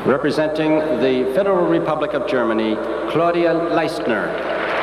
Representing the Federal Republic of Germany, Claudia Leistner.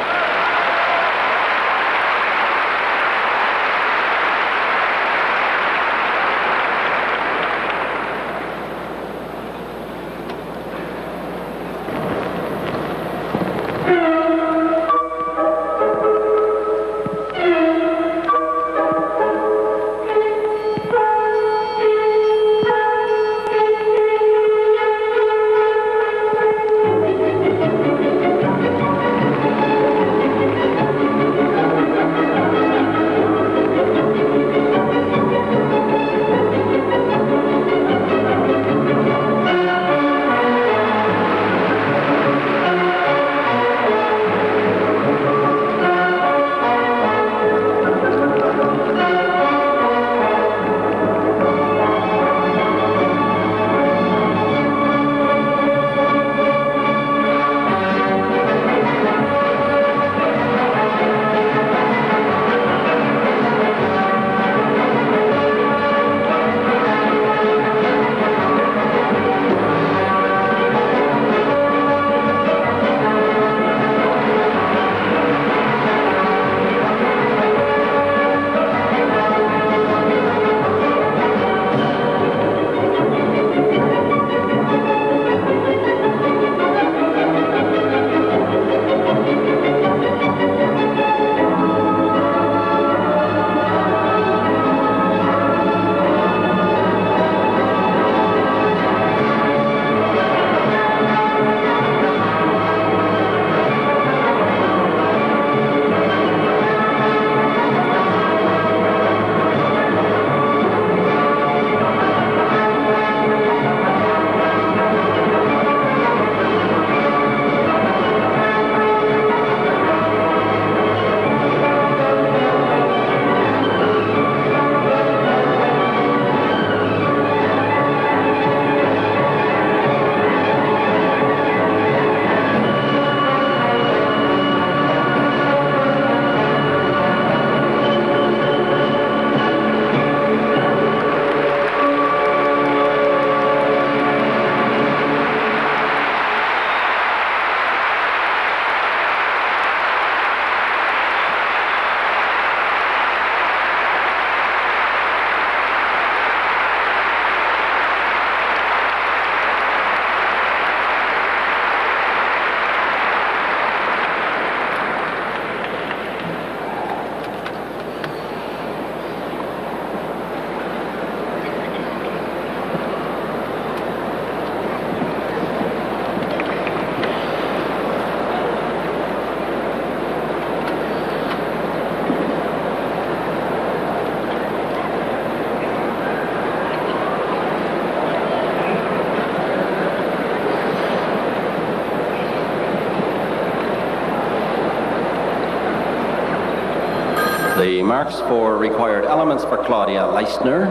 The marks for required elements for Claudia Leistner: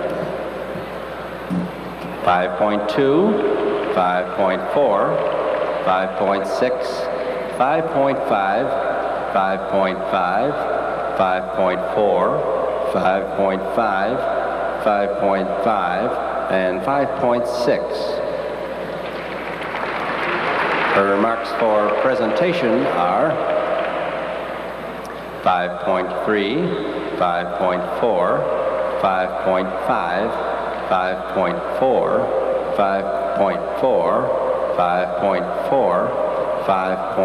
5.2, 5.4, 5.6, 5.5, 5.5, 5.4, 5.5, 5.5, and 5.6. Her marks for presentation are 5.3, 5.4, 5.5, 5.4, 5.4, 5.4,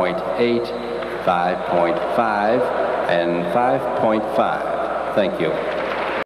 5.8, 5.5, and 5.5. Thank you.